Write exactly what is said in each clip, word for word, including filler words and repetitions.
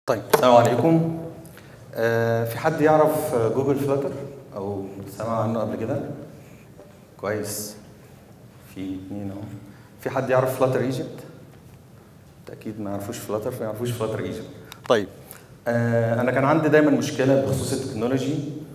طيب السلام عليكم. آه في حد يعرف جوجل فلاتر او سمع عنه قبل كده؟ كويس، في اتنين اهو. في حد يعرف فلاتر ايجيبت؟ اكيد ما يعرفوش فلاتر فما يعرفوش فلاتر ايجيبت. طيب آه انا كان عندي دايما مشكله بخصوص التكنولوجي،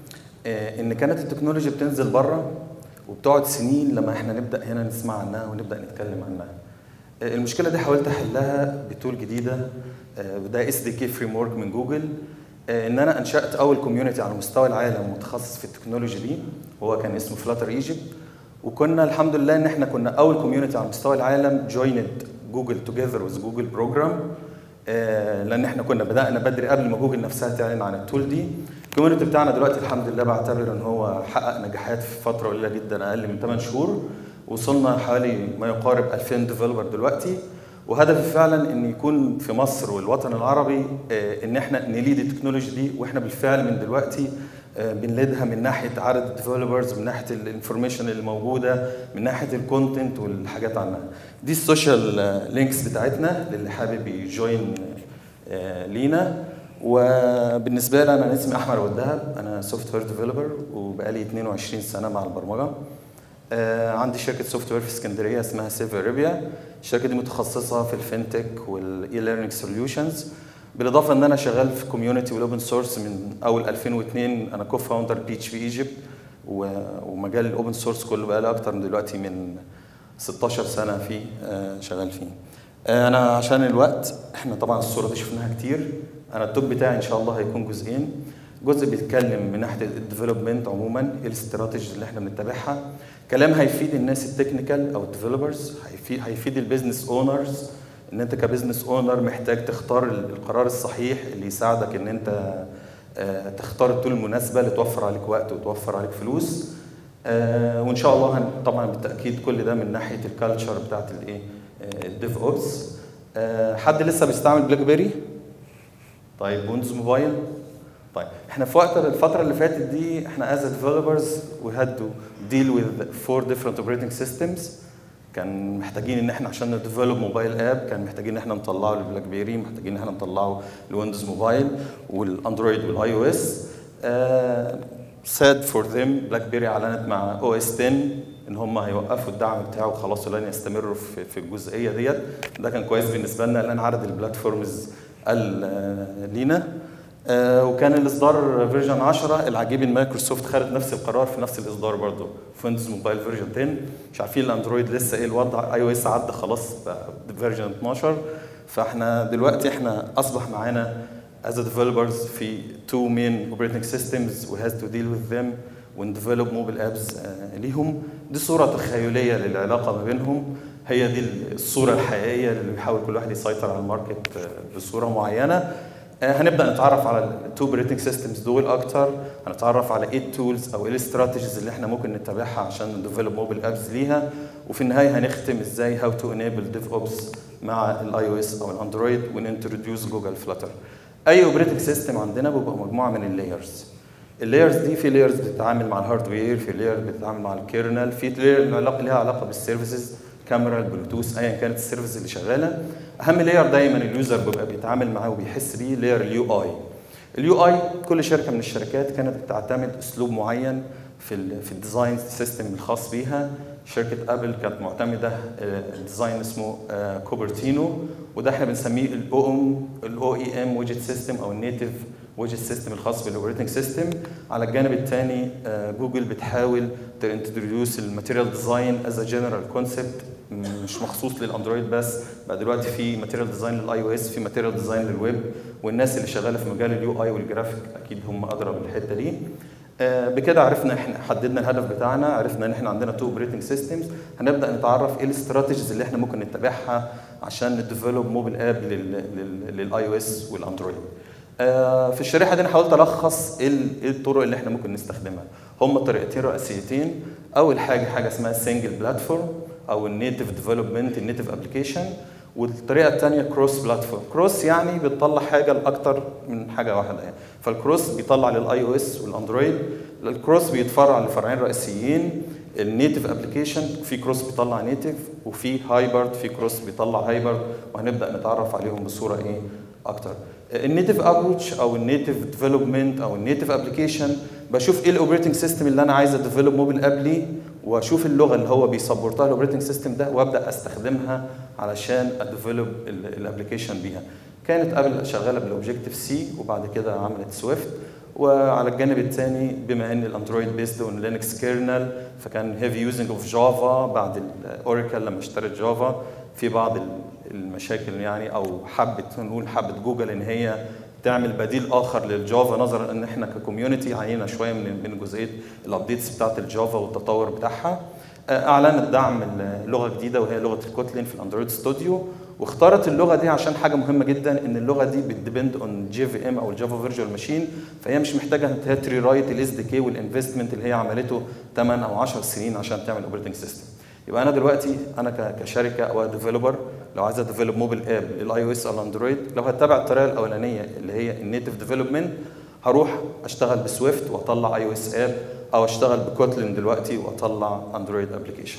آه ان كانت التكنولوجي بتنزل بره وبتقعد سنين لما احنا نبدا هنا نسمع عنها ونبدا نتكلم عنها. آه المشكله دي حاولت احلها بتول جديده، وده اس دي كي فريم ورك من جوجل. ان انا انشات اول كوميونتي على مستوى العالم متخصص في التكنولوجي دي، وهو كان اسمه فلاتر ايجيبت. وكنا الحمد لله ان احنا كنا اول كوميونتي على مستوى العالم جويند جوجل توجذر وذ جوجل بروجرام، لان احنا كنا بدانا بدري قبل ما جوجل نفسها تعلن عن التول دي. الكوميونتي بتاعنا دلوقتي الحمد لله بعتبر ان هو حقق نجاحات في فتره قليله جدا، اقل من ثمانية شهور وصلنا حوالي ما يقارب ألفين ديفلوبر دلوقتي. وهدفي فعلا ان يكون في مصر والوطن العربي ان احنا نليد التكنولوجي دي، واحنا بالفعل من دلوقتي بنليدها من ناحيه عدد الديفلوبرز، من ناحيه الانفورميشن اللي موجوده، من ناحيه الكونتنت والحاجات عنها. دي السوشيال لينكس بتاعتنا للي حابب يجوين لينا. وبالنسبه لي انا اسمي احمد والدهب، انا سوفت وير ديفلوبر وبقالي اتنين وعشرين سنه مع البرمجه. آه عندي شركه سوفت وير في اسكندريه اسمها سيف اريبيا. الشركه دي متخصصه في الفينتك والاي ليرنينج سوليوشنز، بالاضافه ان انا شغال في كوميونتي والاوبن سورس من اول ألفين واثنين. انا كو فاوندر بي اتش بي ايجيبت، ومجال الاوبن سورس كله بقى لي اكتر من دلوقتي من ستاشر سنه فيه آه شغال فيه. آه انا عشان الوقت، احنا طبعا الصوره دي شفناها كتير. انا التوب بتاعي ان شاء الله هيكون جزئين. جزء بيتكلم من ناحيه الديفلوبمنت عموما، ايه الاستراتيجي اللي احنا بنتبعها، كلام هيفيد الناس التكنيكال او الديفلوبرز، هيفيد هيفيد البيزنس اونرز، ان انت كبزنس اونر محتاج تختار القرار الصحيح اللي يساعدك ان انت تختار التول المناسبه اللي توفر عليك وقت وتوفر عليك فلوس. وان شاء الله طبعا بالتاكيد كل ده من ناحيه الكالتشر بتاعت الايه الديف اوبس. حد لسه بيستعمل بلاك بيري؟ طيب ويندوز موبايل؟ طيب احنا في وقت الفتره اللي فاتت دي احنا از ديفلوبرز وي هاد تو ديل وذ فور ديفرنت اوبريتنج سيستمز. كان محتاجين ان احنا عشان نديفلوب موبايل اب كان محتاجين ان احنا نطلعه للبلاك بيري، محتاجين ان احنا نطلعه لويندوز موبايل والاندرويد والاي او اس. ساد فور ذيم بلاك بيري اعلنت مع او اس عشرة ان هم هيوقفوا الدعم بتاعه وخلاص ولن يستمروا في, في الجزئيه ديت. ده كان كويس بالنسبه لنا لان عدد البلاتفورمز قل لينا. آه وكان الاصدار فيرجن عشرة. العجيب ان مايكروسوفت خدت نفس القرار في نفس الاصدار برضه في ويندوز موبايل فيرجن عشرة. مش عارفين الاندرويد لسه ايه الوضع، اي او اس عدى خلاص فيرجن اتناشر. فاحنا دلوقتي احنا اصبح معانا as a developers في two main operating systems we have to deal with them ونdevelop mobile apps آه ليهم. دي صوره تخيليه للعلاقه ما بينهم، هي دي الصوره الحقيقيه اللي بيحاول كل واحد يسيطر على الماركت آه بصوره معينه. هنبدا نتعرف على التو اوبريتنج سيستمز دول اكتر، هنتعرف على ايه التولز او ايه الاستراتيجيز اللي احنا ممكن نتبعها عشان نديفلوب موبايل ابس ليها، وفي النهايه هنختم ازاي هاو تو انيبل ديف اوبس مع الاي او اس او الاندرويد وننتروديوس جوجل فلاتر. اي اوبريتنج سيستم عندنا بيبقى مجموعه من اللايرز. اللايرز دي في لايرز بتتعامل مع الهاردوير، في لاير بتتعامل مع الكيرنل، في لاير لها علاقه بالسيرفيسز، كاميرا، البلوتوث، ايا كانت السيرفيس اللي شغاله. اهم لاير دايما اليوزر بيبقى بيتعامل معاه وبيحس بيه لاير اليو اي. اليو اي كل شركه من الشركات كانت بتعتمد اسلوب معين في ال في الديزاين سيستم الخاص بيها. شركه ابل كانت معتمده ديزاين اسمه كوبرتينو، وده احنا بنسميه الاو ام الاو اي ام ويدجت سيستم او النيتف ويدجت سيستم الخاص بالاوبريتنج سيستم. على الجانب الثاني جوجل بتحاول تنتروديوس الماتيريال ديزاين از ا جنرال كونسبت، مش مخصوص للاندرويد بس، بقى دلوقتي في ماتيريال ديزاين للاي او اس، في ماتيريال ديزاين للويب، والناس اللي شغاله في مجال اليو اي والجرافيك اكيد هم ادرى بالحته دي. آه بكده عرفنا احنا حددنا الهدف بتاعنا، عرفنا ان احنا عندنا تو اوبريتنج سيستمز. هنبدا نتعرف ايه الاستراتيجيز اللي احنا ممكن نتبعها عشان نديفلوب موبايل اب للاي او اس والاندرويد. آه في الشريحه دي انا حاولت الخص ايه الطرق اللي احنا ممكن نستخدمها. هم طريقتين رئيسيتين. اول حاجه حاجه اسمها سنجل بلاتفورم او النيتف ديفلوبمنت النيتف ابلكيشن، والطريقه الثانيه كروس بلاتفورم. كروس يعني بتطلع حاجه لاكثر من حاجه واحده يعني. فالكروس بيطلع للاي او اس والاندرويد. الكروس بيتفرع لفرعين رئيسيين، النيتف ابلكيشن في كروس بيطلع نيتف، وفي هايبرد في كروس بيطلع هايبرد، وهنبدا نتعرف عليهم بصوره ايه اكتر. النيتف ابروتش او النيتف ديفلوبمنت او النيتف ابلكيشن، بشوف ايه الاوبريتنج سيستم اللي انا عايز اديفلوب موبيل اب ليه، واشوف اللغه اللي هو بيسبورتها الاوبريتنج سيستم ده، وابدا استخدمها علشان اديفلوب الابلكيشن بيها. كانت قبل شغاله بالاوبجكتيف سي، وبعد كده عملت سويفت. وعلى الجانب الثاني بما ان الاندرويد بيسد اون لينكس كيرنل، فكان هيفي يوزنج اوف جافا بعد الاوراكل لما اشترت جافا. في بعض المشاكل يعني، او حبت نقول حبت جوجل ان هي تعمل بديل اخر للجافا، نظرا ان احنا ككوميونتي عانينا شويه من من جزئيه الابديتس بتاعت الجافا والتطور بتاعها. اعلنت دعم لغه جديده وهي لغه الكوتلين في الاندرويد ستوديو، واختارت اللغه دي عشان حاجه مهمه جدا، ان اللغه دي بتديبند اون جي في ام او الجافا فيرتشوال ماشين، فهي مش محتاجه ان هي تري رايت الاس دي كي والانفستمنت اللي هي عملته ثمانية او عشر سنين عشان تعمل اوبريتنج سيستم. يبقى انا دلوقتي انا كشركه او ديفلوبر لو عايز اديفلوب موبيل اب للاي او اس او الاندرويد، لو هتبع الطريقه الاولانيه اللي هي النيتف ديفلوبمنت، هروح اشتغل بسويفت واطلع اي او اس اب، او اشتغل بكوتلين دلوقتي واطلع اندرويد ابلكيشن.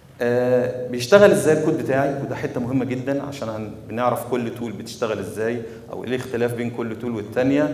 آه بيشتغل ازاي الكود بتاعي؟ وده حته مهمه جدا عشان بنعرف كل تول بتشتغل ازاي، او ايه الاختلاف بين كل تول والثانيه،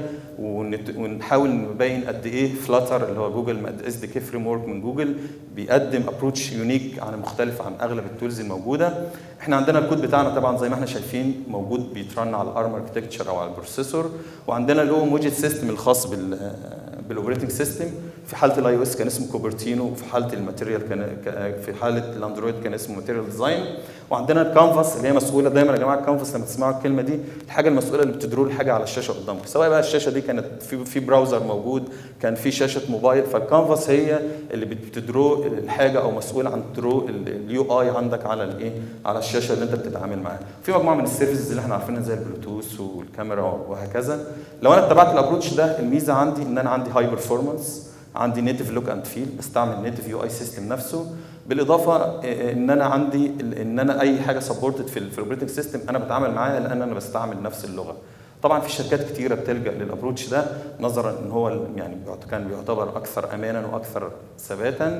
ونحاول نبين قد ايه فلاتر اللي هو جوجل اس دي كي فريم ورك من جوجل بيقدم ابروتش يونيك عن مختلف عن اغلب التولز الموجوده. احنا عندنا الكود بتاعنا طبعا زي ما احنا شايفين موجود بيترن على الارم اركتكتشر او على البروسيسور، وعندنا له موجد سيستم الخاص بال بالاوبريتنج سيستم. في حاله الاي او اس كان اسمه كوبرتينو، وفي حاله الماتيريال كان في حاله الاندرويد كان اسمه ماتيريال ديزاين. وعندنا الكانفاس اللي هي مسؤوله دايما يا جماعه، الكانفاس لما تسمعوا الكلمه دي الحاجه المسؤوله اللي بتدروا الحاجه على الشاشه قدامكم، سواء بقى الشاشه دي كانت في في براوزر موجود، كان في شاشه موبايل، فالكانفاس هي اللي بتدرو الحاجه او مسؤول عن درو اليو اي عندك على الايه، على الشاشه اللي انت بتتعامل معاها. في مجموعه من السيرفيسز اللي احنا عارفينها زي البلوتوث والكاميرا وهكذا. لو انا اتبعت الابروتش ده، الميزه عندي ان انا عندي هاي بيرفورمانس، عندي نيتف لوك اند فيل، بستعمل نيتف يو اي سيستم نفسه، بالاضافه ان انا عندي ان انا اي حاجه سبورتد في الاوبريتنج سيستم انا بتعامل معاها لان انا بستعمل نفس اللغه. طبعا في شركات كتيره بتلجا للابروتش ده نظرا ان هو يعني كان بيعتبر اكثر امانا واكثر ثباتا.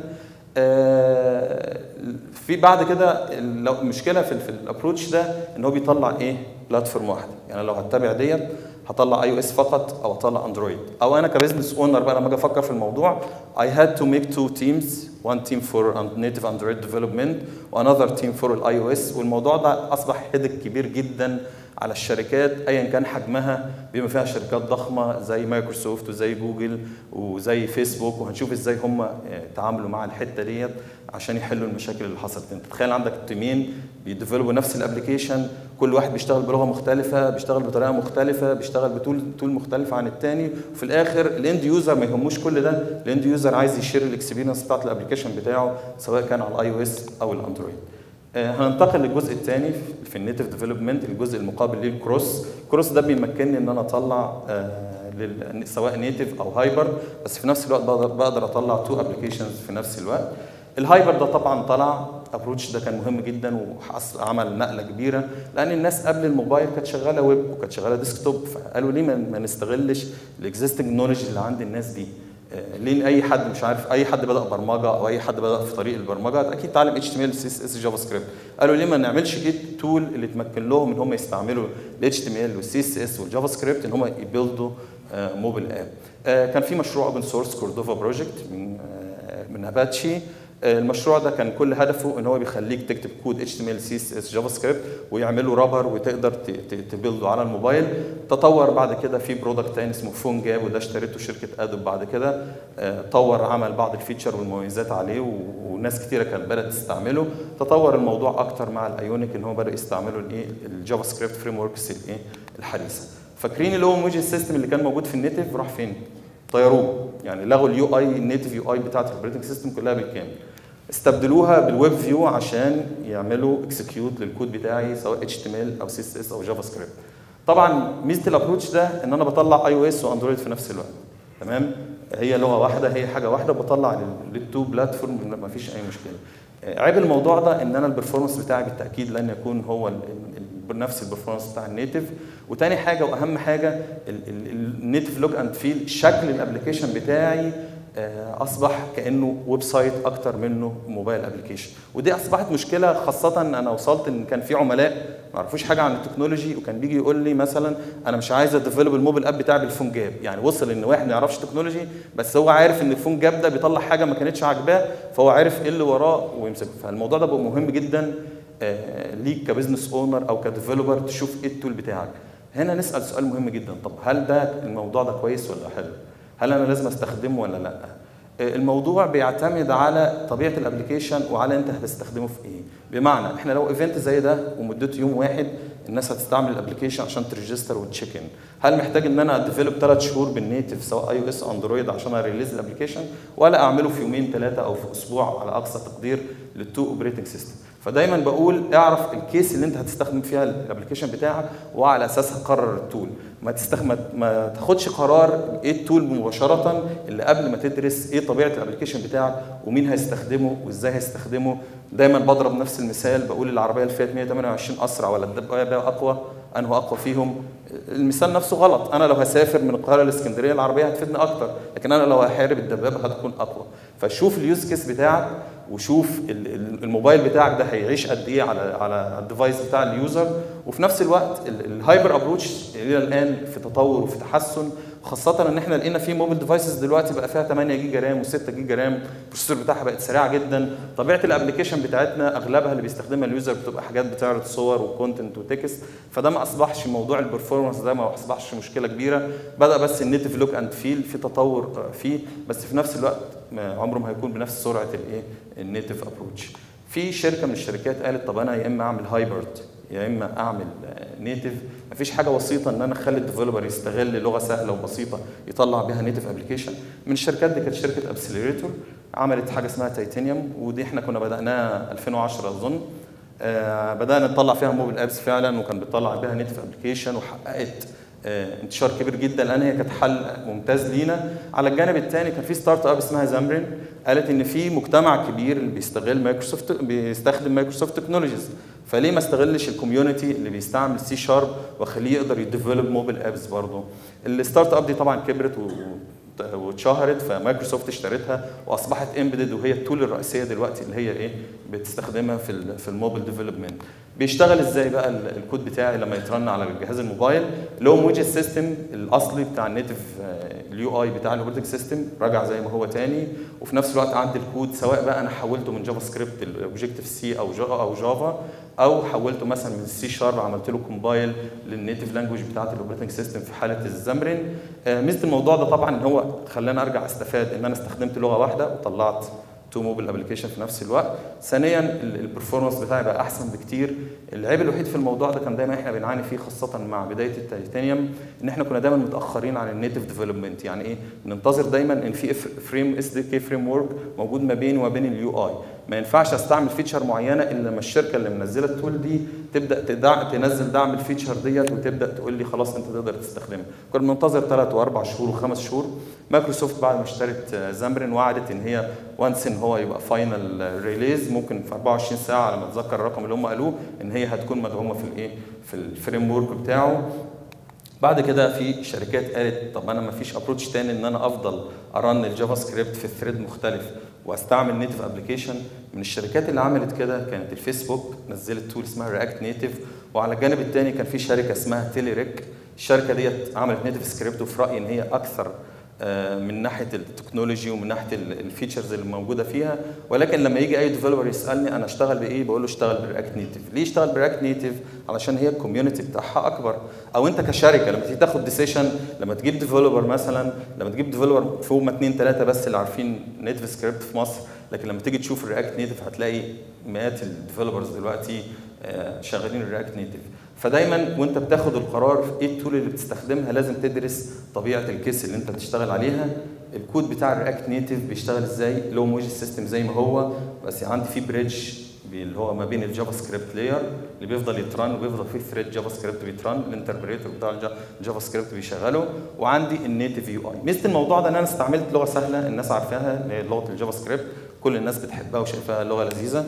في بعد كده المشكله في الابروتش ده ان هو بيطلع ايه؟ بلاتفورم واحده. يعني لو هتبع ديت هطلع اي او اس فقط او اطلع اندرويد، او انا كبزنس اونر بقى لما اجي افكر في الموضوع I had to make two teams، one team for native Android development وanother team for الاي او اس. والموضوع ده اصبح هيدك كبير جدا على الشركات ايا كان حجمها، بما فيها شركات ضخمه زي مايكروسوفت وزي جوجل وزي فيسبوك، وهنشوف ازاي هم تعاملوا مع الحته ديت عشان يحلوا المشاكل اللي حصلت. انت تخيل عندك تيمين بيديفلوبوا نفس الابلكيشن، كل واحد بيشتغل بلغه مختلفه، بيشتغل بطريقه مختلفه، بيشتغل بتول تول مختلفه عن الثاني، وفي الاخر الاند يوزر ما يهموش كل ده، الاند يوزر عايز يشير الاكسبيرينس بتاعت الابلكيشن بتاعه سواء كان على الاي او اس او الاندرويد. هننتقل للجزء الثاني في النيتف ديفلوبمنت، الجزء المقابل ليه الكروس. الكروس ده بيمكنني ان انا اطلع سواء نيتف او هايبر، بس في نفس الوقت بقدر اطلع تو ابلكيشنز في نفس الوقت. الهايبر ده طبعا طلع ابروتش ده كان مهم جدا وعمل نقله كبيره، لان الناس قبل الموبايل كانت شغاله ويب وكانت شغاله ديسكتوب، فقالوا ليه ما نستغلش الاكزيستنج نولج اللي عند الناس دي؟ ليه اي حد مش عارف، اي حد بدا برمجه او اي حد بدا في طريق البرمجه اكيد اتعلم اتش تي ام ال سي اس اس جافا سكريبت، قالوا ليه ما نعملش جيت تول اللي تمكن لهم ان هم يستعملوا الاتش تي ام ال والسي اس اس والجافا سكريبت ان هم يبيلدوا موبايل اب. كان في مشروع اوبن سورس كوردوفا بروجكت من من اباتشي. المشروع ده كان كل هدفه ان هو بيخليك تكتب كود اتش تي ام ال سي اس اس جافا سكريبت ويعملوا رابر وتقدر تبيلده على الموبايل. تطور بعد كده في برودكت تاني اسمه فون جاب، وده اشتريته شركه ادوب بعد كده، طور عمل بعض الفيتشر والمميزات عليه وناس كتيره كانت بدات تستعمله. تطور الموضوع اكتر مع الايونيك ان هو بداوا يستعملوا الايه الجافا سكريبت فريم وركس الايه الحديثه. فاكرين اللي هو موجي سيستم اللي كان موجود في النيتف راح فين؟ طيروه، يعني لغوا اليو اي النيتف يو اي بتاعت الاوبريتنج سيستم كلها بالكامل، استبدلوها بالويب فيو عشان يعملوا اكسكيوت للكود بتاعي سواء اتش تي ام ال او سي اس اس او جافا سكريبت. طبعا ميزه الابروتش ده ان انا بطلع اي او اس واندرويد في نفس الوقت، تمام؟ هي لغه واحده، هي حاجه واحده، بطلع للتو بلاتفورم ما فيش اي مشكله. عيب الموضوع ده ان انا البرفورمانس بتاعي بالتاكيد لن يكون هو نفس البرفورمانس بتاع النيتف. وتاني حاجه واهم حاجه النيتف لوك اند فيل، شكل الابلكيشن بتاعي اصبح كانه ويب سايت اكتر منه موبايل ابلكيشن، ودي اصبحت مشكله. خاصه انا وصلت ان كان في عملاء ما يعرفوش حاجه عن التكنولوجي، وكان بيجي يقول لي مثلا انا مش عايز اديفلوب الموبايل اب بتاعي بالفون جاب. يعني وصل ان واحد ما يعرفش تكنولوجي بس هو عارف ان الفون جاب ده بيطلع حاجه ما كانتش عاجباه، فهو عارف ايه اللي وراه ويمسكه. فالموضوع ده بقى مهم جدا آه ليك كبزنس اونر او كديفلوبر تشوف ايه التول بتاعك. هنا نسال سؤال مهم جدا، طب هل ده الموضوع ده كويس ولا حلو؟ هل انا لازم استخدمه ولا لا؟ الموضوع بيعتمد على طبيعه الابلكيشن وعلى انت هتستخدمه في ايه. بمعنى احنا لو ايفنت زي ده ومدته يوم واحد الناس هتستعمل الابلكيشن عشان تريجستر وتشيك ان، هل محتاج ان انا اديفلوب ثلاث شهور بالنيتف سواء اي او اس اندرويد عشان اريليز الابلكيشن، ولا اعمله في يومين ثلاثه او في اسبوع على اقصى تقدير للتو اوبريتنج سيستم؟ فدايما بقول اعرف الكيس اللي انت هتستخدم فيها الابلكيشن بتاعك وعلى اساسها قرر التول. ما تستخدم ما تاخدش قرار ايه التول مباشره اللي قبل ما تدرس ايه طبيعه الابلكيشن بتاعك ومين هيستخدمه وازاي هيستخدمه. دايما بضرب نفس المثال، بقول العربيه الفيات مية وتمانية وعشرين اسرع ولا الدبابه اقوى؟ انه اقوى فيهم؟ المثال نفسه غلط. انا لو هسافر من القاهره لاسكندريه العربيه هتفيدني اكتر، لكن انا لو هحارب الدبابه هتكون اقوى. فشوف اليوز كيس بتاعك وشوف الموبايل بتاعك ده هيعيش قد ايه على على الديفايس بتاع اليوزر، وفي نفس الوقت الهايبر ابروتش الى الان في تطور وفي تحسن، خاصه ان احنا لقينا في موبايل ديفايسز دلوقتي بقى فيها تمانية جيجا رام و6 جيجا رام، البروسيسور بتاعها بقت سريعه جدا. طبيعه الابلكيشن بتاعتنا اغلبها اللي بيستخدمها اليوزر بتبقى حاجات بتعرض صور وكونتنت وتكست، فده ما اصبحش موضوع البرفورمانس ده ما اصبحش مشكله كبيره. بدا بس النيتف لوك اند فيل في تطور فيه، بس في نفس الوقت عمره ما هيكون بنفس سرعه الايه النيتف ابروتش. في شركه من الشركات قالت طب انا يا اما اعمل هايبرد يا اما اعمل نيتف. مفيش حاجه وسيطه ان انا اخلي الديفلوبر يستغل لغه سهله وبسيطه يطلع بيها نيتف ابلكيشن. من الشركات دي كانت شركه ابسلريتور، عملت حاجه اسمها تيتانيوم، ودي احنا كنا بداناها ألفين وعشرة اظن. آه بدانا نطلع فيها موبايل ابس فعلا، وكان بيطلع بيها نيتف ابلكيشن، وحققت آه انتشار كبير جدا، لان هي كانت حل ممتاز لينا. على الجانب الثاني كان في ستارت اب اسمها زامبرين، قالت ان في مجتمع كبير اللي بيستغل مايكروسوفت بيستخدم مايكروسوفت تكنولوجيز، فليه ما استغلش الكوميونتي اللي بيستعمل سي شارب واخليه يقدر يديفلوب موبايل ابس برضه. الستارت اب دي طبعا كبرت واتشهرت، فمايكروسوفت اشترتها واصبحت امبيدد، وهي التول الرئيسيه دلوقتي اللي هي ايه بتستخدمها في في الموبايل ديفلوبمنت. بيشتغل ازاي بقى الكود بتاعي لما يترن على الجهاز الموبايل؟ اللي هو ويدجت سيستم الاصلي بتاع النيتف اليو اي بتاع الاوبريتنج سيستم راجع زي ما هو تاني، وفي نفس الوقت عندي الكود سواء بقى انا حولته من جافا سكريبت لاوبجكتيف سي او جافا او جافا، او حولته مثلا من السي شارب عملت له كومبايل للنيتف لانجويج بتاعت الاوبريتنج سيستم في حاله الزامرين. ميزه الموضوع ده طبعا ان هو خلاني ارجع استفاد ان انا استخدمت لغه واحده وطلعت تو موبايل ابلكيشن في نفس الوقت. ثانيا البرفورمانس بتاعي بقى احسن بكتير. العيب الوحيد في الموضوع ده كان دايما احنا بنعاني فيه خاصه مع بدايه التيتانيوم، ان احنا كنا دايما متاخرين عن النيتف ديفلوبمنت. يعني ايه؟ ننتظر دايما ان في فريم اس دي كي فريم ورك موجود ما بيني وما بين اليو اي، ما ينفعش استعمل فيتشر معينه الا لما الشركه اللي منزله التول دي تبدا تدع... تنزل دعم الفيتشر ديت وتبدا تقول لي خلاص انت تقدر تستخدمها. كنا بننتظر ثلاث واربع شهور وخمس شهور. مايكروسوفت بعد ما اشترت زامبرين وعدت ان هي وانس ان هو يبقى فاينل ريليز ممكن في أربعة وعشرين ساعه على ما اتذكر الرقم اللي هم قالوه ان هي هتكون مدعومه في الايه في الفريم ورك بتاعه. بعد كده في شركات قالت طب انا ما فيش ابروتش تاني ان انا افضل ارن الجافا سكريبت في ثريد مختلف واستعمل نيتف ابلكيشن. من الشركات اللي عملت كده كانت الفيسبوك، نزلت تول اسمها رياكت نيتف، وعلى الجانب الثاني كان في شركه اسمها تيليريك. الشركه ديت عملت نيتف سكريبت، وفي رايي ان هي اكثر من ناحيه التكنولوجي ومن ناحيه الفيتشرز اللي موجوده فيها. ولكن لما يجي اي ديفلوبر يسالني انا اشتغل بايه، بقول له اشتغل بالرياكت نيتف. ليه اشتغل بالرياكت نيتف؟ علشان هي الكوميونتي بتاعها اكبر. او انت كشركه لما تيجي تاخد ديسيشن، لما تجيب ديفلوبر مثلا، لما تجيب ديفلوبر فوق ما اثنين ثلاثه بس اللي عارفين نيتف سكريبت في مصر، لكن لما تيجي تشوف الرياكت نيتف هتلاقي مئات الديفلوبرز دلوقتي شغالين الرياكت نيتف. فدايما وانت بتاخد القرار ايه التول اللي بتستخدمها لازم تدرس طبيعه الكيس اللي انت بتشتغل عليها. الكود بتاع الرياكت نيتف بيشتغل ازاي؟ لو موجي سيستم زي ما هو، بس عندي فيه بريدج اللي هو ما بين الجافا سكريبت لاير اللي بيفضل يترن وبيفضل فيه ثريد جافا سكريبت بيترن، الانتربريتور بتاع الجافا سكريبت بيشغله، وعندي النيتف يو اي. ميزه الموضوع ده ان انا استعملت لغه سهله الناس عارفاها اللي هي لغه الجافا سكريبت، كل الناس بتحبها وشايفاها لغه لذيذه.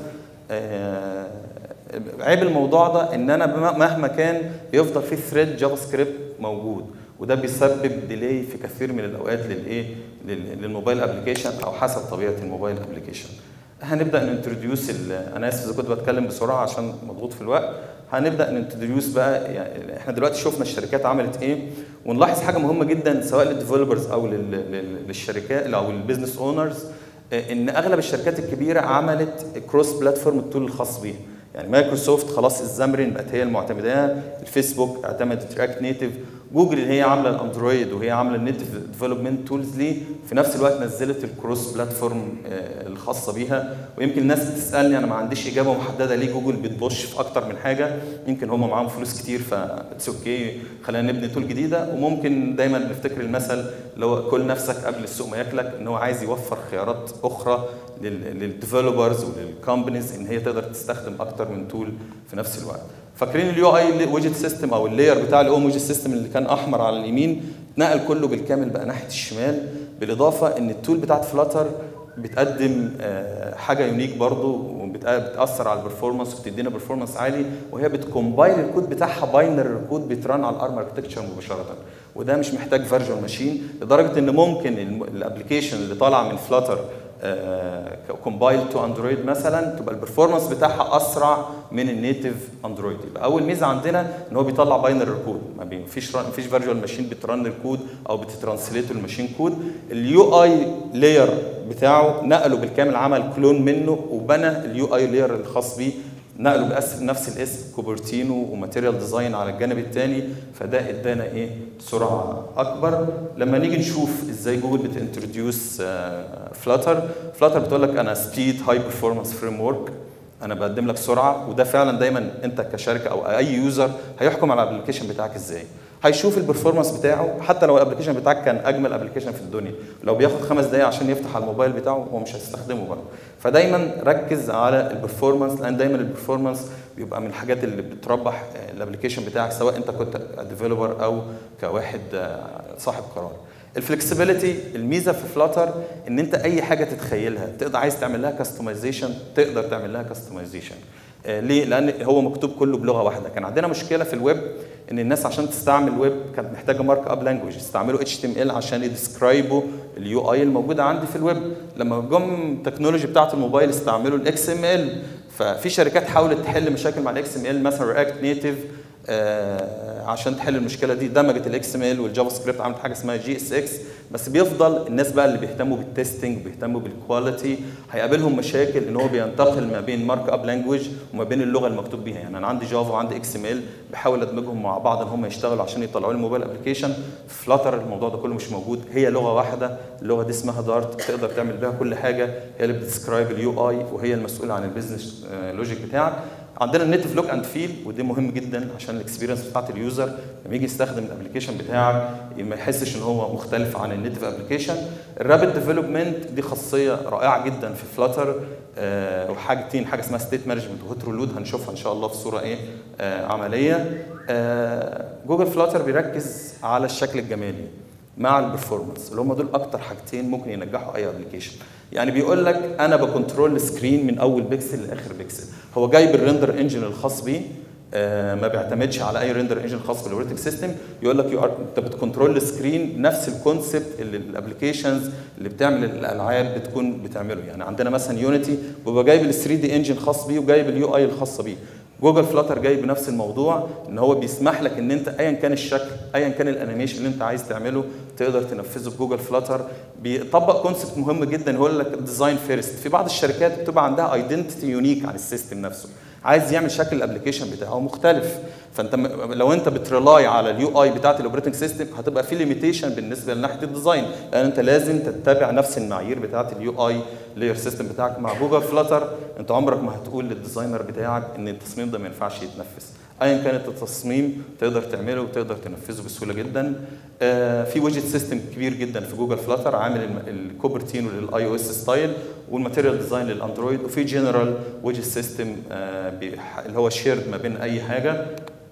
آه عيب الموضوع ده ان انا مهما كان بيفضل فيه ثريد جافا سكريبت موجود، وده بيسبب ديلي في كثير من الاوقات للايه للموبايل ابلكيشن او حسب طبيعه الموبايل ابلكيشن. هنبدا ننتروديوس، انا اسف اذا كنت بتكلم بسرعه عشان مضغوط في الوقت. هنبدا ننتروديوس بقى، يعني احنا دلوقتي شفنا الشركات عملت ايه، ونلاحظ حاجه مهمه جدا سواء للديفلوبرز او للشركات او البيزنس اونرز، ان اغلب الشركات الكبيره عملت كروس بلاتفورم التول الخاص بيها. يعني مايكروسوفت خلاص الزامرين بقت هي المعتمده، الفيسبوك اعتمدت رياكت نيتيف، جوجل اللي هي عامله الاندرويد وهي عامله النيتف ديفلوبمنت تولز ليه، في نفس الوقت نزلت الكروس بلاتفورم الخاصه بيها. ويمكن الناس بتسالني انا ما عنديش اجابه محدده ليه جوجل بتبوش في اكتر من حاجه، يمكن هم معاهم فلوس كتير فاتس اوكي خلينا نبني تول جديده. وممكن دايما نفتكر المثل اللي هو كل نفسك قبل السوق ما ياكلك، ان هو عايز يوفر خيارات اخرى للديفلوبرز وللكومبانيز ان هي تقدر تستخدم اكتر من تول في نفس الوقت. فاكرين اليو اي ويدجت سيستم او اللاير بتاع الاو ويدجت سيستم اللي كان احمر على اليمين، اتنقل كله بالكامل بقى ناحيه الشمال، بالاضافه ان التول بتاعت فلاتر بتقدم حاجه يونيك برضو وبتاثر على البرفورمانس وبتدينا برفورمانس عالي، وهي بتكومبايل الكود بتاعها باينري كود بيترن على الارم اركتكتشر مباشره، وده مش محتاج فيرجوال ماشين، لدرجه ان ممكن الابلكيشن اللي طالع من فلاتر كومبايل تو اندرويد مثلا تبقى البرفورمانس بتاعها اسرع من النيتف اندرويد. يبقى اول ميزه عندنا ان هو بيطلع باينري كود، ما فيش ما فيش فيرجوال ماشين بترن الكود او بتترانسليت الماشين كود. اليو اي لاير بتاعه نقله بالكامل، عمل كلون منه وبنى اليو اي لاير الخاص بيه، نقلوا بنفس الاسم كوبرتينو وماتيريال ديزاين على الجانب الثاني، فده ادانا ايه سرعه اكبر. لما نيجي نشوف ازاي جوجل بتنتروديوس فلاتر، فلاتر بتقول لك انا سبيد هاي بيرفورمانس فريم ورك، انا بقدم لك سرعه، وده فعلا دايما انت كشركه او اي يوزر هيحكم على الابلكيشن بتاعك ازاي، هيشوف البرفورمانس بتاعه. حتى لو الابلكيشن بتاعك كان اجمل ابلكيشن في الدنيا، لو بياخد خمس دقائق عشان يفتح على الموبايل بتاعه هو مش هيستخدمه برضه. فدايما ركز على البرفورمانس، لان دايما البرفورمانس بيبقى من الحاجات اللي بتربح الابلكيشن بتاعك سواء انت كنت ديفلوبر او كواحد صاحب قرار. الفلكسبيليتي، الميزه في فلاتر ان انت اي حاجه تتخيلها تقدر عايز تعمل لها كاستمايزيشن تقدر تعمل لها كاستمايزيشن. ليه؟ لان هو مكتوب كله بلغه واحده. كان عندنا مشكله في الويب ان الناس عشان تستعمل ويب كانت محتاجه مارك اب لانجويج، استعملوا اتش تي ام ال عشان يديسكرايبوا اليو اي الموجوده عندي في الويب. لما جم التكنولوجي بتاعه الموبايل استعملوا الاكس ام ال، ففي شركات حاولت تحل مشاكل مع الاكس ام ال، مثلا رياكت نيتيف آه عشان تحل المشكله دي دمجت الاكس ام ال والجافا سكريبت، عملت حاجه اسمها جي اس اكس. بس بيفضل الناس بقى اللي بيهتموا بالتستنج بيهتموا بالكواليتي هيقابلهم مشاكل ان هو بينتقل ما بين مارك اب لانجويج وما بين اللغه المكتوب بيها. يعني انا عندي جافا وعندي اكس ام ال بحاول ادمجهم مع بعض ان هم يشتغلوا عشان يطلعوا لي موبايل ابلكيشن. في فلاتر الموضوع ده كله مش موجود، هي لغه واحده، اللغه دي اسمها دارت، تقدر تعمل بيها كل حاجه، هي اللي بتسكرايب اليو اي وهي المسؤوله عن البيزنس لوجيك بتاعك. عندنا النيتف لوك اند فيل، ودي مهم جدا عشان الاكسبيرينس بتاعت اليوزر لما يجي يستخدم الابلكيشن بتاعك ما يحسش ان هو مختلف عن النيتف ابلكيشن. الرابid ديفلوبمنت دي خاصيه رائعه جدا في فلاتر، أه وحاجتين، حاجه اسمها ستيت مانجمنت وهوت رولود هنشوفها ان شاء الله في صوره ايه أه عمليه. أه جوجل فلاتر بيركز على الشكل الجمالي مع البرفورمانس، اللي هم دول اكتر حاجتين ممكن ينجحوا اي ابلكيشن. يعني بيقول لك انا بكنترول السكرين من اول بيكسل لاخر بيكسل، هو جايب الريندر انجن الخاص بيه، آه ما بيعتمدش على اي ريندر انجن خاص بالاوبريتنج سيستم. يقول لك انت بتكنترول السكرين نفس الكونسبت اللي الابلكيشنز اللي بتعمل الالعاب بتكون بتعمله. يعني عندنا مثلا يونيتي بيبقى جايب ال ثري دي انجن خاص بيه وجايب اليو اي الخاصه بيه. جوجل فلاتر جاي بنفس الموضوع، ان هو بيسمح لك ان انت ايا كان الشكل ايا كان الانيميشن اللي انت عايز تعمله تقدر تنفذه بجوجل فلاتر. بيطبق كونسبت مهم جدا، يقول لك ديزاين فيرست. في بعض الشركات بتبقى عندها ايدنتيتي يونيك عن السيستم نفسه، عايز يعمل شكل الابلكيشن بتاعه مختلف، فانت لو انت بتريلاي على اليو اي بتاعت الاوبريتنج سيستم هتبقى في ليميتيشن بالنسبه لناحيه الديزاين، لان انت لازم تتبع نفس المعايير بتاعت اليو اي لاير سيستم بتاعك. مع جوجل فلاتر انت عمرك ما هتقول للديزاينر بتاعك ان التصميم ده ما ينفعش يتنفذ، ايا كانت التصميم تقدر تعمله وتقدر تنفذه بسهوله جدا. آه في ويدجت سيستم كبير جدا في جوجل فلاتر، عامل الكوبرتينو للاي او اس ستايل والماتيريال ديزاين للاندرويد، وفي جنرال ويدجت سيستم آه اللي هو شيرد ما بين اي حاجه.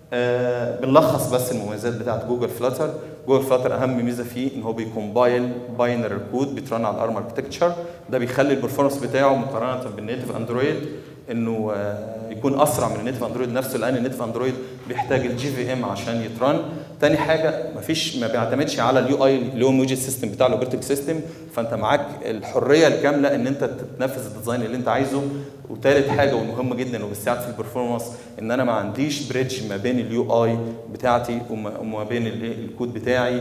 آه بنلخص بس المميزات بتاعت جوجل فلاتر. جوجل فلاتر اهم ميزه فيه ان هو بيكومبايل باينري كود بيترن على الارم اركتكتشر، ده بيخلي البرفورمانس بتاعه مقارنه بالنيتف اندرويد انه يكون اسرع من النيتف اندرويد نفسه، لان النيتف اندرويد بيحتاج الجي في ام عشان يترن. تاني حاجه مفيش ما بيعتمدش على اليو اي اللي هو الويدجت سيستم بتاع الاوبريتنج سيستم، فانت معاك الحريه الكامله ان انت تنفذ الديزاين اللي انت عايزه. وثالث حاجه والمهمه جدا وبتساعد في البرفورمانس ان انا ما عنديش بريدج ما بين اليو اي بتاعتي وما بين الكود بتاعي.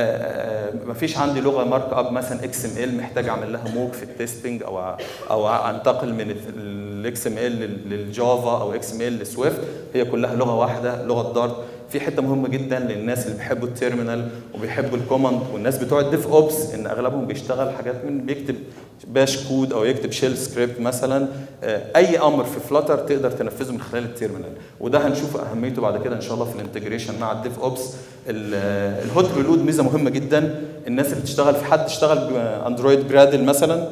ما فيش عندي لغه مارك اب مثلا اكس ام ال محتاج اعمل لها موك في التستنج او او انتقل من الاكس ام ال للجافا او اكس ام ال لسويفت، هي كلها لغه واحده لغه دارت. في حته مهمه جدا للناس اللي بيحبوا التيرمينال وبيحبوا الكوماند والناس بتوع الديف اوبس، ان اغلبهم بيشتغل حاجات من بيكتب باش كود او يكتب شيل سكريبت مثلا. اي امر في فلاتر تقدر تنفذه من خلال التيرمينال، وده هنشوف اهميته بعد كده ان شاء الله في الانتجريشن مع الديف اوبس. الهوت ريلود ميزه مهمه جدا. الناس اللي بتشتغل، في حد اشتغل اندرويد جرادل مثلا،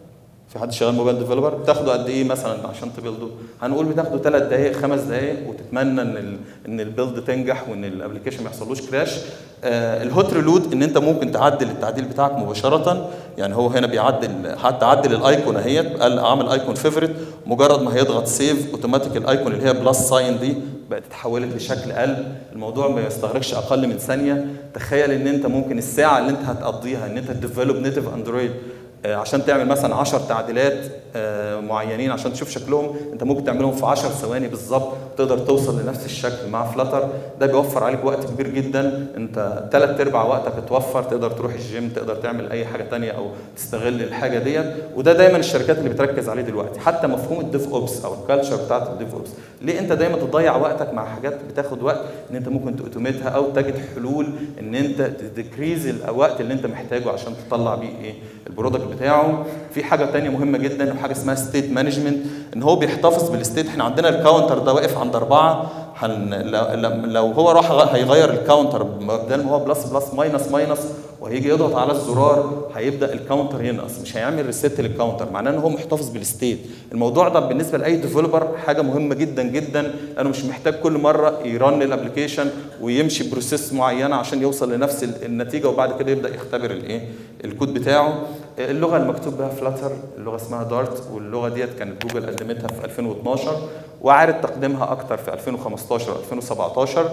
في حد شغال موبايل ديفلوبر، بتاخده قد ايه مثلا عشان تبيلده؟ هنقول بتاخده ثلاث دقائق خمس دقائق وتتمنى ان ال ان البيلد تنجح وان الابلكيشن ما يحصلوش كراش. آه الهوت ريلود ان انت ممكن تعدل التعديل بتاعك مباشره، يعني هو هنا بيعدل، حتى عدل الايكون اهيت، قال اعمل ايكون فيفورت، مجرد ما هيضغط سيف اوتوماتيك الايكون اللي هي بلس ساين دي بقت اتحولت لشكل قلب. الموضوع ما يستغرقش اقل من ثانيه. تخيل ان انت ممكن الساعه اللي انت هتقضيها ان انت تديفلوب نيتف اندرويد عشان تعمل مثلا عشر تعديلات معينين عشان تشوف شكلهم، انت ممكن تعملهم في عشر ثواني بالظبط، تقدر توصل لنفس الشكل مع فلاتر. ده بيوفر عليك وقت كبير جدا، انت ثلاث ارباع وقتك اتوفر، تقدر تروح الجيم، تقدر تعمل اي حاجه ثانيه او تستغل الحاجه ديت. وده دايما الشركات اللي بتركز عليه دلوقتي، حتى مفهوم الديف اوبس او الكالتشر بتاعت الديف اوبس. ليه انت دايما تضيع وقتك مع حاجات بتاخد وقت ان انت ممكن تأوتوميتها او تجد حلول ان انت تديكريز الوقت اللي انت محتاجه عشان تطلع بيه ايه البرودكت بتاعه. في حاجه ثانيه مهمه جدا وحاجه اسمها ستيت مانجمنت، ان هو بيحتفظ بالستيت. احنا عندنا الكاونتر ده واقف عند اربعه، هن لو هو راح هيغير الكاونتر بدل ما هو بلس بلس ماينس ماينس وهيجي يضغط على الزرار هيبدا الكاونتر ينقص، مش هيعمل ريست للكاونتر، معناه ان هو محتفظ بالستيت. الموضوع ده بالنسبه لاي ديفلوبر حاجه مهمه جدا جدا، لانه مش محتاج كل مره يرن الابلكيشن ويمشي بروسيس معينه عشان يوصل لنفس النتيجه وبعد كده يبدا يختبر الايه الكود بتاعه. اللغه المكتوب بها فلاتر اللغه اسمها دارت، واللغه ديت كانت جوجل قدمتها في ألفين واثناشر وعارض تقديمها اكتر في ألفين وخمستاشر ألفين وسبعتاشر.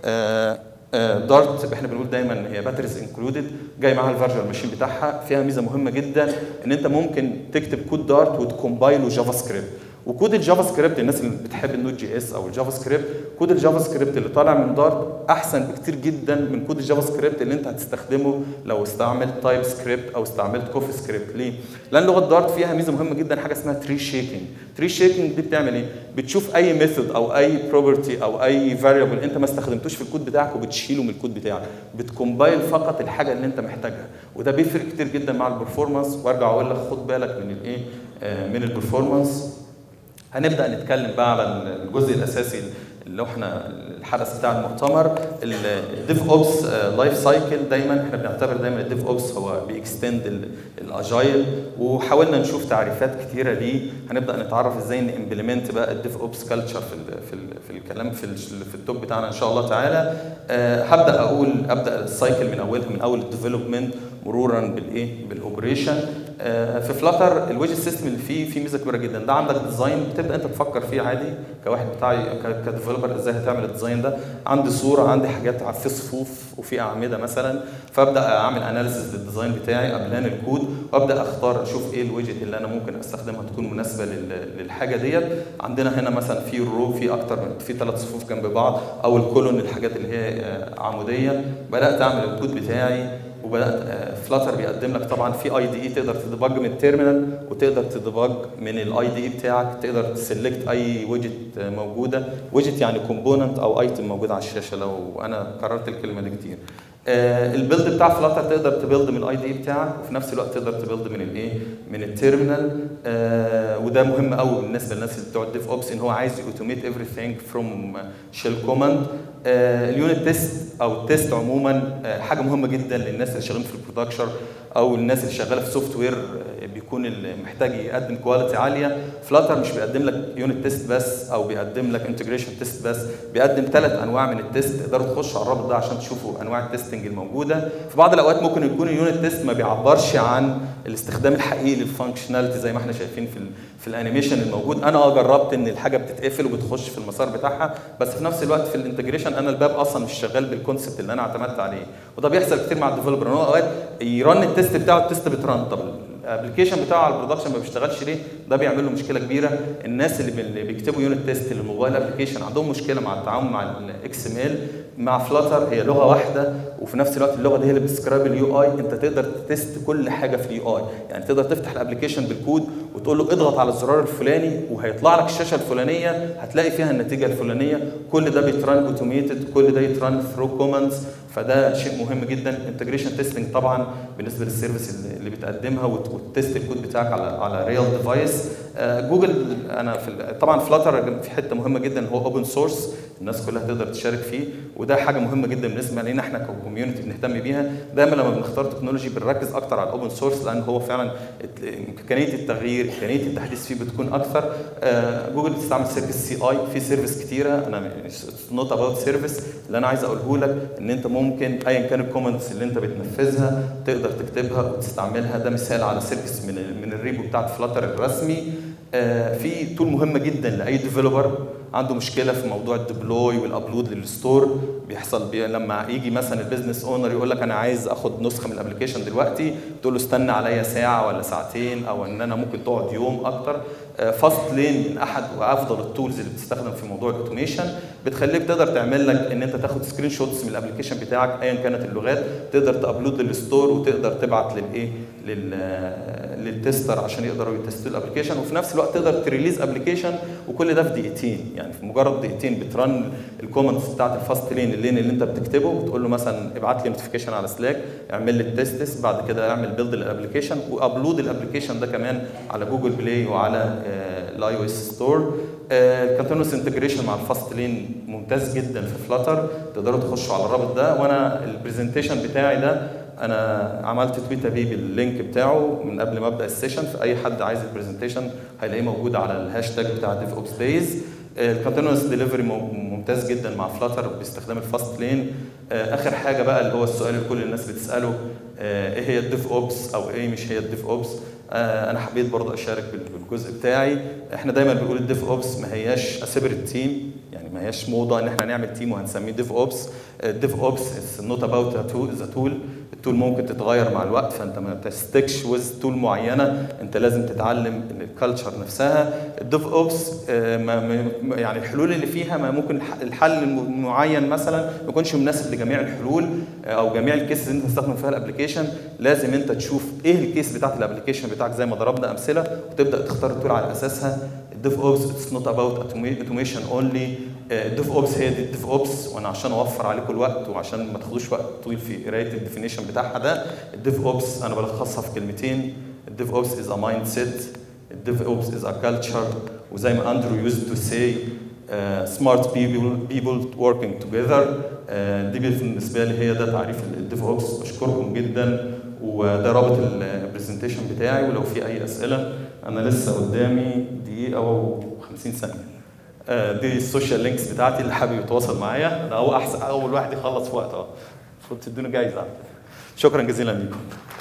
آه دارت احنا بنقول دايما ان هي باتريز انكلودد، جاي معاها الفيرجوال ماشين بتاعها. فيها ميزه مهمه جدا ان انت ممكن تكتب كود دارت وتكومبايله جافا سكريبت. وكود الجافا سكريبت، الناس اللي بتحب النوت جي اس او الجافا سكريبت، كود الجافا سكريبت اللي طالع من دارت احسن بكتير جدا من كود الجافا سكريبت اللي انت هتستخدمه لو استعملت تايب سكريبت او استعملت كوفي سكريبت. ليه؟ لان لغه دارت فيها ميزه مهمه جدا، حاجه اسمها تري شيكينج. تري شيكينج دي بتعمل ايه؟ بتشوف اي ميثود او اي بروبرتي او اي فاريبل انت ما استخدمتوش في الكود بتاعك وبتشيله من الكود بتاعك، بتكومبايل فقط الحاجه اللي انت محتاجها، وده بيفرق كتير جدا مع البرفورمانس. وارجع اقول لك خد بالك من الايه من البرفورمانس. هنبدا نتكلم بقى على الجزء الاساسي اللي احنا الحدث بتاع المؤتمر، الديف اوبس لايف سايكل. دايما احنا بنعتبر دايما الديف اوبس هو بيكستند الاجايل، وحاولنا نشوف تعريفات كتيره ليه. هنبدا نتعرف ازاي نمبلمنت بقى الديف اوبس كلتشر في ال في ال في الكلام في ال في التوب بتاعنا ان شاء الله تعالى. أه هبدا اقول ابدا السايكل من اولها، من اول الديفلوبمنت مرورا بالايه بالاوبريشن. أه في فلاتر الويدجت سيستم اللي فيه فيه ميزه كبيره جدا. ده عندك ديزاين بتبدا انت تفكر فيه عادي كواحد بتاعي كديفلوبر، ازاي هتعمل الديزاين ده. عندي صوره، عندي حاجات في صفوف وفي اعمده مثلا، فابدا اعمل اناليسيس للديزاين بتاعي قبلان الكود، وابدا اختار اشوف ايه الويدجت اللي انا ممكن استخدمها تكون مناسبه للحاجه ديت. عندنا هنا مثلا في رو، في اكتر من في ثلاث صفوف جنب بعض، او الكولون الحاجات اللي هي عموديه. بدات اعمل الكود بتاعي وبدات فلاتر بيقدم لك طبعا في اي دي اي تقدر تديبج من التيرمينال وتقدر تديبج من الاي دي اي بتاعك، تقدر تسلكت اي ويدجت موجوده. ويدجت يعني كومبوننت او ايتم موجود على الشاشه، لو انا كررت الكلمه دي كتير. آه البيلد بتاع فلاتر تقدر تبيلد من الاي دي اي بتاعك، وفي نفس الوقت تقدر تبيلد من الايه من التيرمينال. آه وده مهم قوي بالنسبه للناس اللي بتوع الديف اوبس، ان هو عايز يوتوميت ايفريثينج فروم شيل كوماند. آه اليونت تيست او التيست عموما آه حاجه مهمه جدا للناس اللي شغالين في البرودكشن او الناس اللي شغاله في سوفت وير يكون اللي محتاج يقدم كواليتي عاليه. فلاتر مش بيقدم لك يونت تيست بس او بيقدم لك انتجريشن تيست بس، بيقدم ثلاث انواع من التيست. تقدروا تخشوا على الرابط ده عشان تشوفوا انواع التستنج الموجوده. في بعض الاوقات ممكن يكون اليونت تيست ما بيعبرش عن الاستخدام الحقيقي للفانكشناليتي زي ما احنا شايفين في في الانيميشن الموجود. انا اه جربت ان الحاجه بتتقفل وبتخش في المسار بتاعها، بس في نفس الوقت في الانتجريشن انا الباب اصلا مش شغال بالكونسبت اللي انا اعتمدت عليه، وده بيحصل كتير مع الديفلوبر ان هو اوقات يرن التيست بتاعه التيست بترن، طب الابلكيشن بتاعه على البرودكشن ما بيشتغلش ليه؟ ده بيعمل له مشكله كبيره. الناس اللي بيكتبوا يونت تيست للموبايل ابلكيشن عندهم مشكله مع التعامل مع الاكس ام ال. مع فلاتر هي لغه واحده، وفي نفس الوقت اللغه دي هي اللي بتسكرايب اليو اي. انت تقدر تست كل حاجه في اليو اي، يعني تقدر تفتح الابلكيشن بالكود وتقول له اضغط على الزرار الفلاني وهيطلع لك الشاشه الفلانيه هتلاقي فيها النتيجه الفلانيه. كل ده بيتران اوتوميتد، كل ده يتران ثرو كوماندز، فده شيء مهم جدا. انتجريشن تيستنج طبعا بالنسبه للسيرفيس اللي بتقدمها وتست الكود بتاعك على على ريال ديفايس. جوجل انا في طبعا فلاتر في حته مهمه جدا هو اوبن سورس، الناس كلها تقدر تشارك فيه، وده حاجه مهمه جدا بالنسبه لنا احنا ككوميونتي بنهتم بيها. دايما لما بنختار تكنولوجي بنركز اكتر على الاوبن سورس لان هو فعلا امكانيه التغيير امكانيه التحديث فيه بتكون اكثر. جوجل بتستعمل سيرفيس سي اي، في سيرفيس كتيره، انا نوت اباوت سيرفيس. اللي انا عايز اقوله لك ان انت ممكن ايا كان الكومنتس اللي انت بتنفذها تقدر تكتبها وتستعملها. ده مثال على سيرفيس من من الريبو بتاعت فلاتر الرسمي. في تول مهمه جدا لاي ديفلوبر عنده مشكله في موضوع الديبلوي والابلود للستور. بيحصل بي لما يجي مثلا البيزنس اونر يقول لك انا عايز اخد نسخه من الابلكيشن دلوقتي، تقول له استنى عليا ساعه ولا ساعتين او ان انا ممكن تقعد يوم اكتر. فاست لين من احد وافضل التولز اللي بتستخدم في موضوع الاوتوميشن، بتخليك تقدر تعمل لك ان انت تاخد سكرين شوتس من الابلكيشن بتاعك ايا كانت اللغات، تقدر تابلود للستور وتقدر تبعت للايه للتستر عشان يقدروا يتستوا الابلكيشن، وفي نفس الوقت تقدر تريليز ابلكيشن وكل ده في دقيقتين. يعني في مجرد دقيقتين بترن الكومنتس بتاعت الفاست لين اللين اللي انت بتكتبه، بتقول له مثلا ابعت لي نوتيفيكيشن على سلاك، اعمل لي التستس، بعد كده اعمل بيلد للابلكيشن وابلود الابلكيشن ده كمان على جوجل بلاي وعلى الاي او اس ستور. الكونتينوس انتجريشن مع الفاست لين ممتاز جدا في فلاتر، تقدروا تخشوا على الرابط ده. وانا البرزنتيشن بتاعي ده انا عملت تويته بيه باللينك بتاعه من قبل ما ابدا السيشن، فاي حد عايز البرزنتيشن هيلاقيه موجود على الهاشتاج بتاع ديف اوبس دايز. الكونتينوس ديليفري ممتاز جدا مع فلاتر باستخدام الفاست لين. اخر حاجه بقى اللي هو السؤال اللي كل الناس بتساله، ايه هي الديف اوبس او ايه مش هي الديف اوبس؟ انا حبيت برضه اشارك بالجزء بتاعي. احنا دايما بنقول الديف اوبس ما هياش اسيبريت تيم، يعني ما هياش موضه ان احنا نعمل تيم وهنسميه ديف اوبس. الديف اوبس از نوت اباوت ذا تول، التول ممكن تتغير مع الوقت، فانت ما تستكش ويز تول معينه، انت لازم تتعلم الكالتشر نفسها. الديف اوبس يعني الحلول اللي فيها ما ممكن الحل المعين مثلا ما يكونش مناسب لجميع الحلول او جميع الكيسز اللي انت تستخدم فيها الابلكيشن. لازم انت تشوف ايه الكيس بتاعت الابلكيشن بتاعك زي ما ضربنا امثله وتبدا تختار التول على اساسها. الديف اوبس اتس نوت اباوت اوتوميشن اونلي. الديف اوبس هي دي الديف اوبس، وانا عشان اوفر عليكم الوقت وعشان ما تاخدوش وقت طويل في قرايه الديفينيشن بتاعها ده، الديف اوبس انا بلخصها في كلمتين: الديف اوبس از ا مايند سيت، الديف اوبس از ا كلتشر، وزي ما اندرو يوزد تو سي سمارت بيبل بيبل وركينج توجذر. دي بالنسبه لي هي ده تعريف الديف اوبس. بشكركم جدا، وده رابط البرزنتيشن بتاعي، ولو في اي اسئله انا لسه قدامي دقيقه او خمسين ثانيه. دي السوشيال لينكس بتاعتي اللي حابب يتواصل معايا، انا هو احسن اول واحد يخلص في وقته. المفروض تدوني جايزه. شكرا جزيلا لكم.